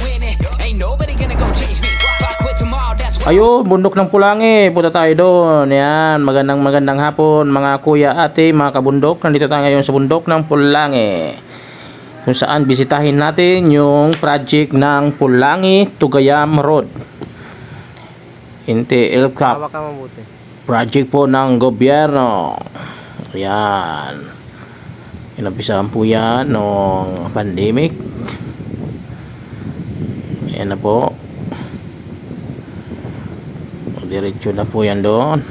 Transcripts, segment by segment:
Ayun, bundok ng Polangi. Punta tayo doon. Yan, magandang hapon mga kuya, ate, mga kabundok. Nandito tayo ngayon sa bundok ng Polangi, kung saan bisitahin natin yung project ng Polangi to Gayam Road. NTL Cup project po ng gobyerno. Yan, inumpisahan po yan noong pandemic. Ayan na po, diretso na po yan doon.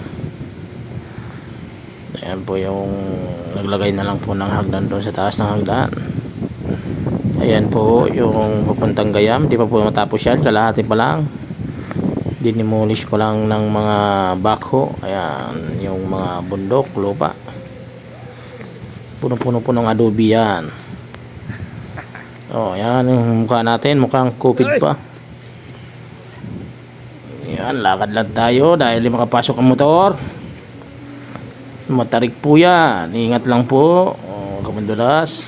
Ayan po yung naglagay na lang po ng hagdan doon sa taas ng hagdan. Ayan po yung papuntang Gayam. Di pa po matapos yan, kalahati pa lang, dinimolish pa lang ng mga backhoe. Ayan yung mga bundok, lupa, puno-puno po ng adobe yan. Oh, yan yung mukha natin, mukhang COVID pa. Yan, lakad lang tayo dahil di makapasok ang motor. Matarik po yan, ingat lang po. Oh, kamandulas.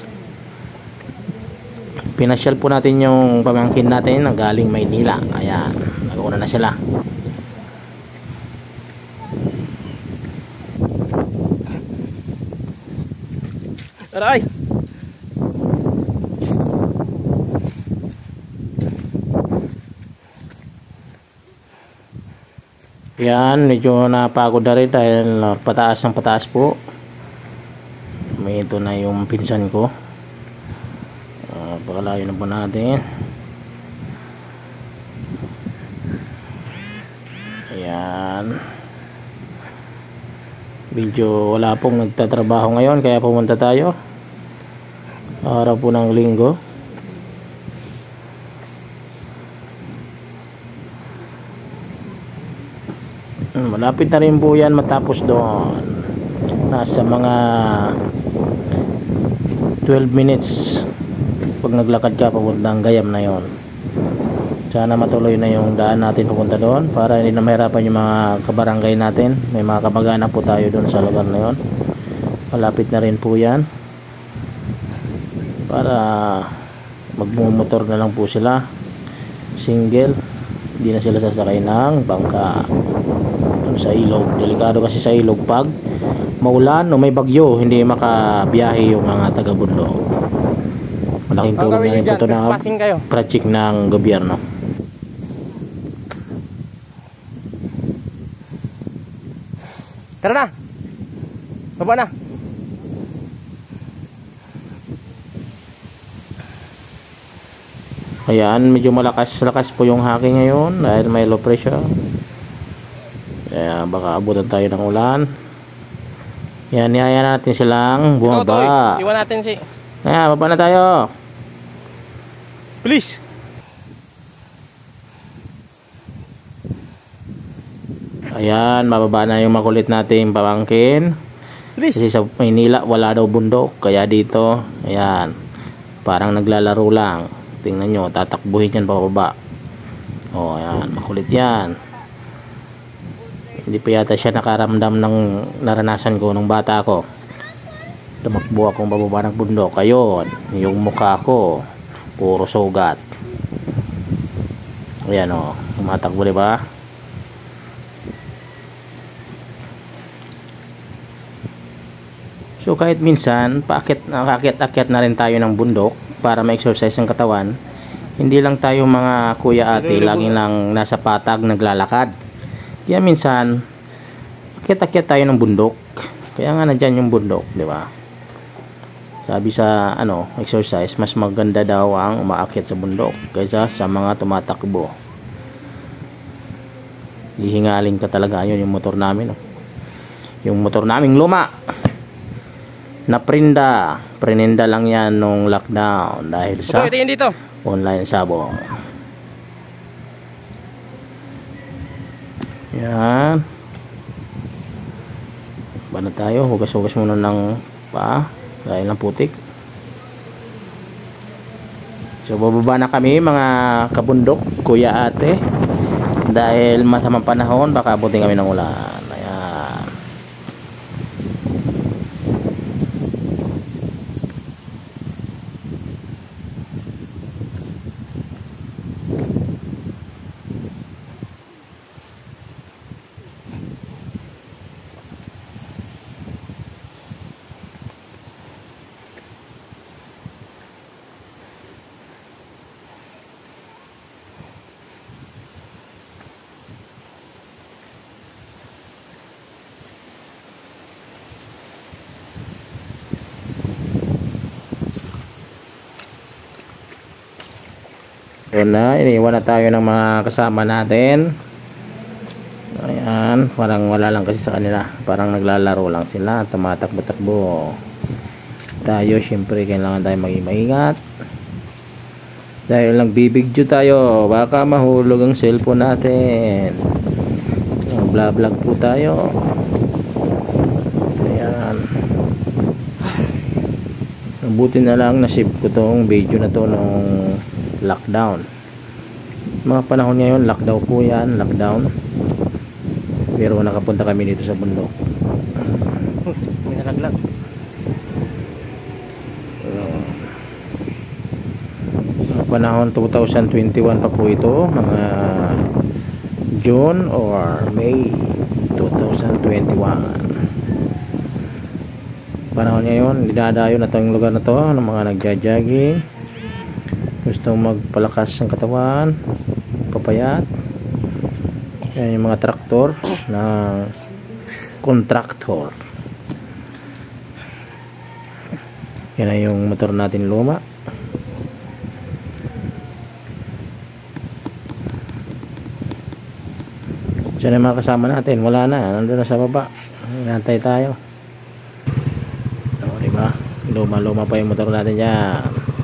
Pinasyal po natin yung pamangkin natin na galing Maynila. Ayan, nag-una na sila. Aray! Yan, medyo napagod na rin dahil pataas ng pataas po. May ito na yung pinsan ko. Pakalayo na po natin. Ayan, medyo wala pong nagtatrabaho ngayon kaya pumunta tayo araw po ng linggo. Malapit na rin po yan matapos doon. Nasa mga 12 minutes pag naglakad ka papuntang Gayam na yon. Sana matuloy na yung daan natin pupunta doon para hindi na mahirapan yung mga kabarangay natin. May mga kabagana po tayo doon sa lugar na yon. Malapit na rin po yan para magmumotor na lang po sila, single, hindi na sila sasakay ng bangka sa ilog. Delikado kasi sa ilog pag maulan o may bagyo, hindi makabiyahe yung mga taga-bundok. Malaking tulong na rin po ito na project ng gobyerno. Tara na, baba na. Ayan, medyo malakas po yung hangin ngayon dahil may low pressure. Kaya baka abutan tayo ng ulan. Yan, niyaya natin silang bumaba. Iwan natin si... Ayan, baba na tayo. Please. Ayan, mababa na yung makulit nating pamangkin. Please. Kasi sa Maynila wala daw bundok. Kaya dito, ayan, parang naglalaro lang. Tingnan nyo, tatakbuhin yan pababa. O, ayan, makulit yan. Hindi pa yata siya nakaramdam ng naranasan ko nung bata ko. Tumakbo akong bababa ng bundok. Ayun, yung mukha ko puro sugat. Ayan o, tumatakbo, diba? So kahit minsan nakakit-akit na rin tayo ng bundok para ma-exercise ang katawan. Hindi lang tayo mga kuya ate laging lang nasa patag naglalakad. Kaya minsan akit-akit tayo ng bundok. Kaya nga nandyan yung bundok, di ba? Sabi sa exercise, mas maganda daw ang umaakyat sa bundok kaysa sa mga tumatakbo. Hihingaling ka talaga. Yun yung motor namin. Yung motor naming luma na prinenda lang yan nung lockdown dahil sa online sabong. Yan. Ba na tayo, hugas-hugas muna ng paa dahil ng putik. So bababa na kami mga kabundok, kuya ate, dahil masamang panahon, baka abutin kami ng ulan. Ayan. Iniwan na tayo ng mga kasama natin. Ayan, parang wala lang kasi sa kanila. Parang naglalaro lang sila, tumatakbo-takbo. Tayo, syempre, kailangan tayo maging maingat. Dahil nagbibideo tayo, baka mahulog ang cellphone natin. Vlog po tayo. Ayan. Mabuti na lang nasave ko tong video na to nung lockdown. Mga panahon ngayon, lockdown po yan, lockdown. Pero nakapunta kami dito sa bundok. May nalaglag. Mga panahon 2021 pa po ito, mga June or May 2021. Panahon ngayon, dinadayo na itong lugar na to ng mga nagja-jogging, gustong magpalakas ng katawan, papayat. Yan yung mga traktor na kontraktor. Yan na yung motor natin luma. Diyan yung mga kasama natin, wala na, nandun na sa baba. Nantay tayo. O, diba? Luma pa yung motor natin dyan.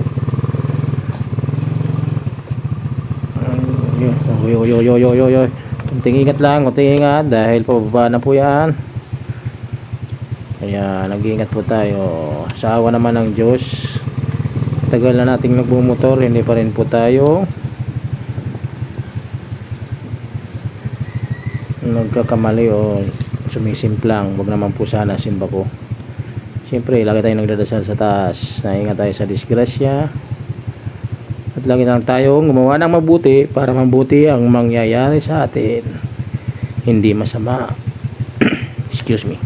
Yo. Kunting ingat lang, kunting ingat dahil pababa na po yan. Kaya nag-iingat po tayo. Sa awa naman ng Diyos, tagal na nating nagbumotor, hindi pa rin po tayo nagkakamali o sumisimplang. Wag naman po sana, simba ko. Siyempre, lagi tayong nagdadasal sa taas. Naingat tayo sa disgrasya. At lagi lang tayong gumawa ng mabuti para mabuti ang mangyayari sa atin. Hindi masama. Excuse me.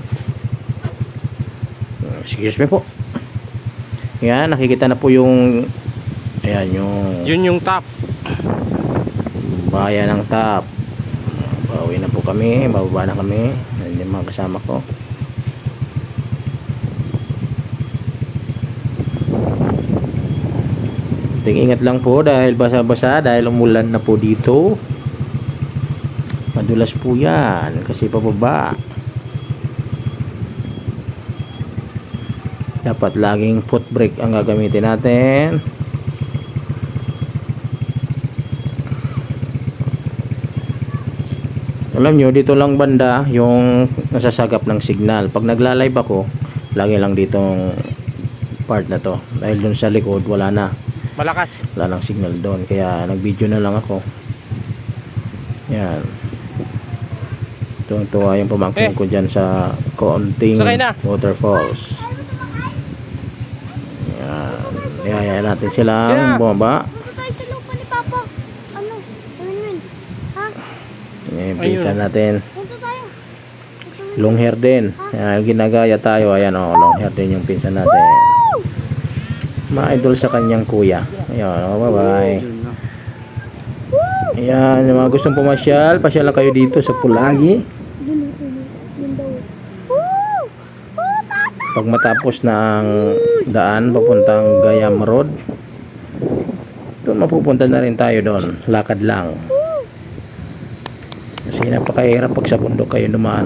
Excuse me po. Yan, nakikita na po yung ayan yung Yun yung top. bayan ng top. Pauwi na po kami, bababa na kami. Hindi mga kasama ko. Ingat lang po dahil basa-basa, dahil umulan na po dito. Madulas po yan kasi pababa. Dapat laging foot brake ang gagamitin natin. Alam nyo, dito lang banda yung nasasagap ng signal. Pag nagla-live ako, lagi lang ditong part na to. Dahil dun sa likod, wala na. Malakas. Wala nang signal doon. Kaya nag-video na lang ako. Yan. Tuwang-tuwa yung pamangkin ko dyan sa kaunting waterfalls. Yan. Ihayaan natin silang bumaba. Yan yung pinsan natin. Long hair din. Yan, ginagaya tayo. Ayan o, long hair din yung pinsan natin. Ma-idol sa kanyang kuya. Ayan, bye bye. Ayan, yung mga gustong pumasyal, pasyal lang kayo dito sa Polangi. Pag matapos na ang daan papuntang Gayam Road, doon mapupunta na rin tayo doon. Lakad lang. Kasi napakahirap pag sa bundok kayo dumaan.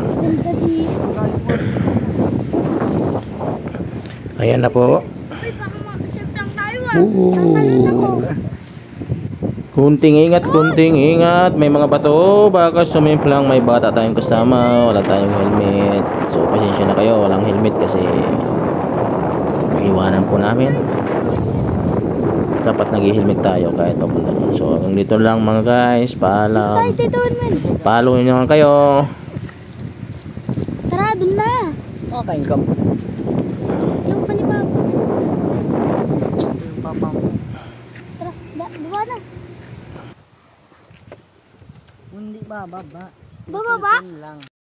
Ayan na po. Kunting ingat. May mga bato. Baka sumimplang may bata tayong kasama. Wala tayong helmet. So pasensya na kayo. Walang helmet kasi iwanan po namin. Dapat nag-helmet tayo kahit papunta doon. So hanggang dito lang mga guys. Paalam. Follow nyo naman kayo. Tara, dun na. Okay, come. Yung pa ni Papa. Tara, baba na. Hindi bababa. Bababa? Lang.